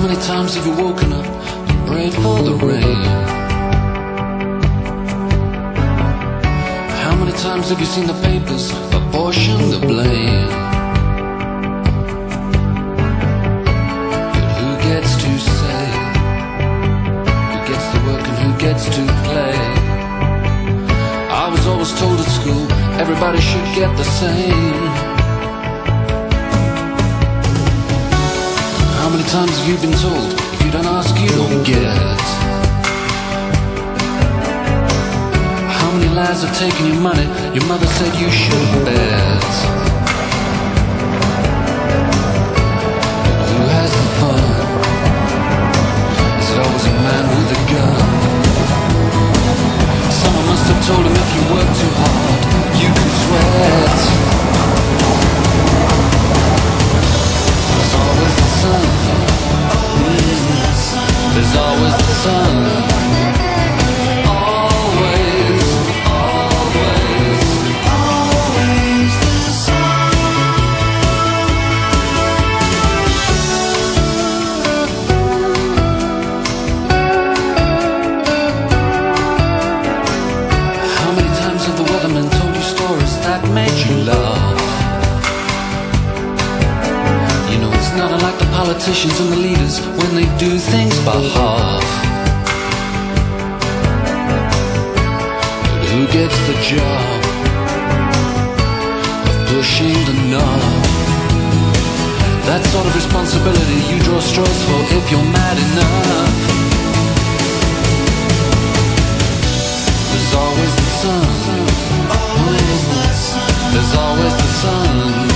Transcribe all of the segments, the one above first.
many times have you woken up and prayed for the rain? How many times have you seen the papers apportion the blame? But who gets to say? Who gets to work and who gets to play? I was always told at school everybody should get the same. How many times have you been told if you don't ask you don't get? How many lies have taken your money your mother said you shouldn't bet? But who has the fun? Is it always a man with a gun? Someone must have told him if you work too hard you can sweat. There's always the sun. There's always the sun. Always, always, always the sun. How many times have the weathermen told you stories that made you laugh? You know it's not unlike the politicians and the leaders when they do things by half. But who gets the job of pushing the knob? That sort of responsibility you draw straws for if you're mad enough. There's always the sun. There's always the sun.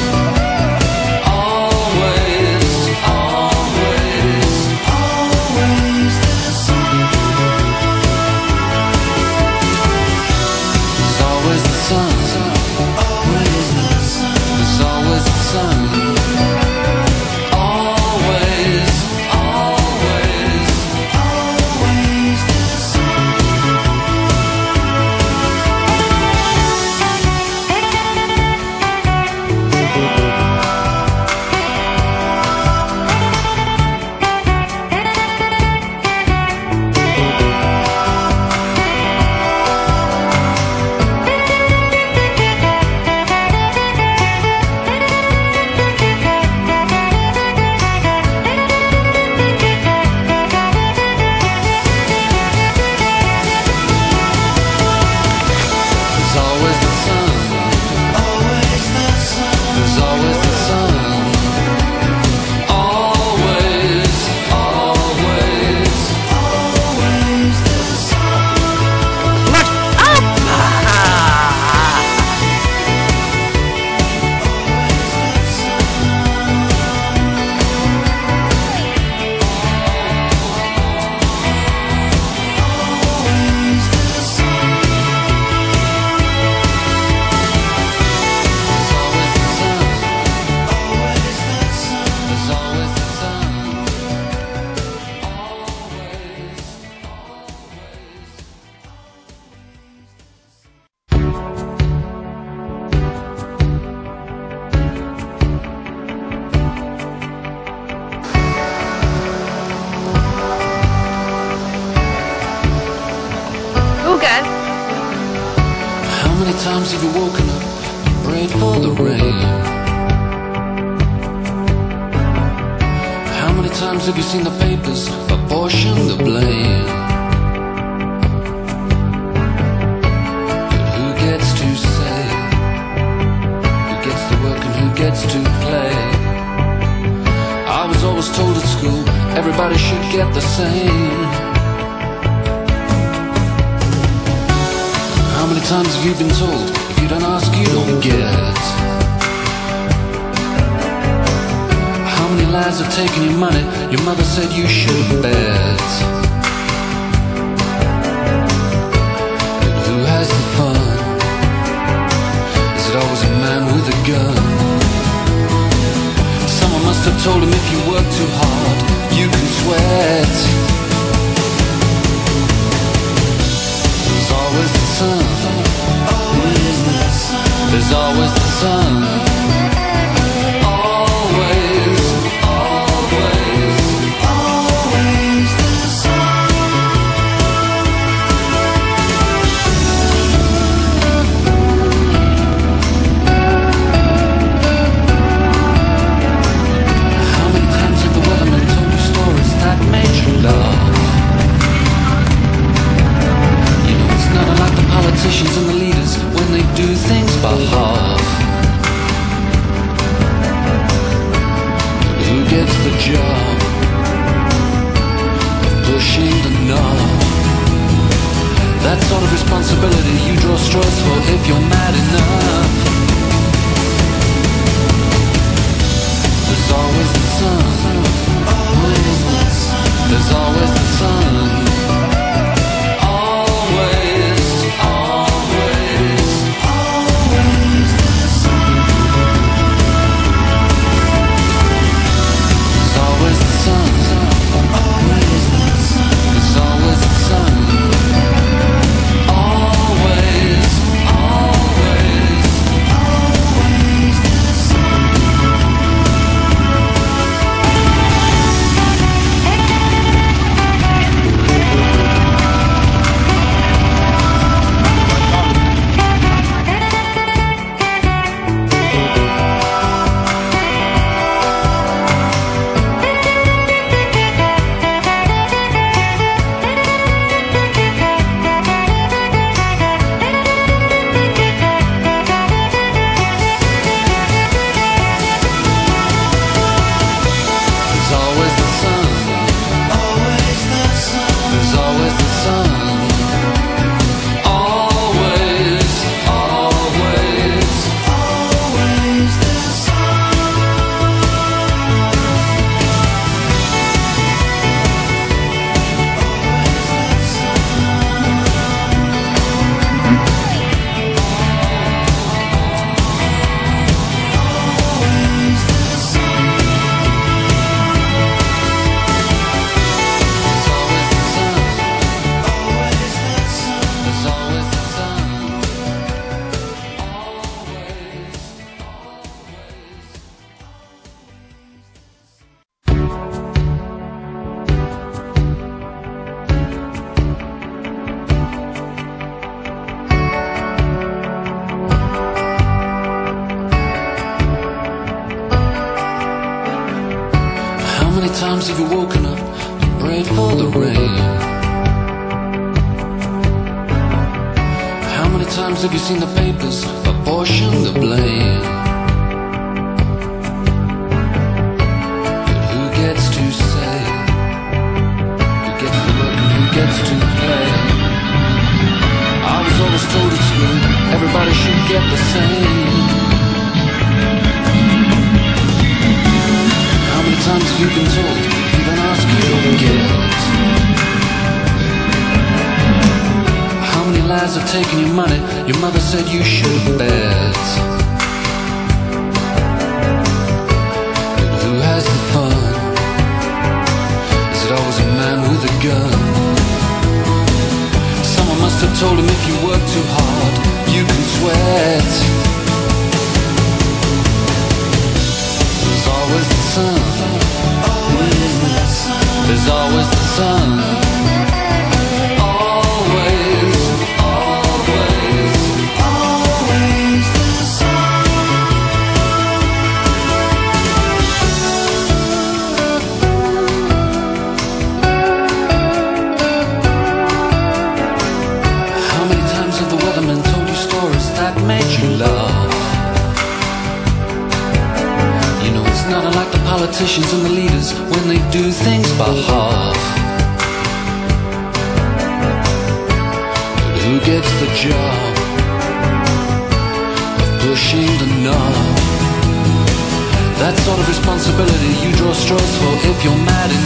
How many times have you woken up and prayed for the rain? How many times have you seen the papers apportion the blame? But who gets to say? Who gets to work and who gets to play? I was always told at school everybody should get the same. How many times have you been told if you don't ask you don't get? How many lies have taken your money your mother said you shouldn't bet? But who has the fun? Is it always a man with a gun? Someone must have told him if you work too hard you can sweat. There's always the sun. There's always the sun. Always, always, always. straws for if you're mad enough. There's always the sun. There's always the sun. Always, always, always the sun. There's always the sun. Always the sun. There's always the sun. Always, always, always the sun. Times have you woken up and prayed for the rain? How many times have you seen the papers apportion the blame? But who gets to say who gets to work and who gets to play? I was always told at school everybody should get the same. How many times have you been told if you don't ask you don't get? How many lies have taken your money? Your mother said you should bet. But who has the fun? Is it always a man with a gun? Someone must have told him if you work too hard you can sweat. There's always the sun. There's always the sun. Always, always, always the sun. How many times have the weathermen told you stories that made you laugh? It's not unlike the politicians and the leaders when they do things by half. But who gets the job of pushing the knob? That sort of responsibility you draw straws for if you're mad enough.